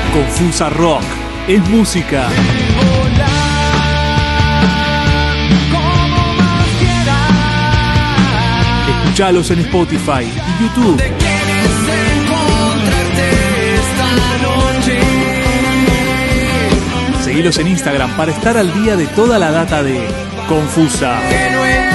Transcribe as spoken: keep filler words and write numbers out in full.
Confusa Rock es música. Escuchalos en Spotify y YouTube. Seguilos en Instagram para estar al día de toda la data de Confusa.